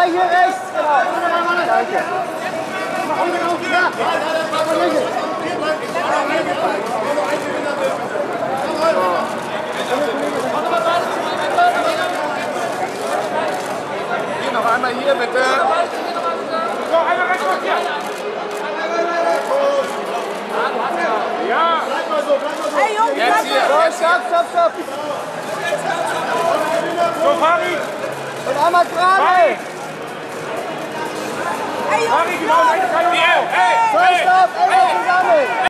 hier rechts, genau. Danke. Hier noch einmal hier, bitte. So, einmal rechts hier. Ja. Hey Jungs, Jetzt hier. Stopp. So, Farid. Und einmal gerade. Farid. Hey Jungs, Farid, genau, eine Teilung. Hier, hey, Stopp, ey, zusammen.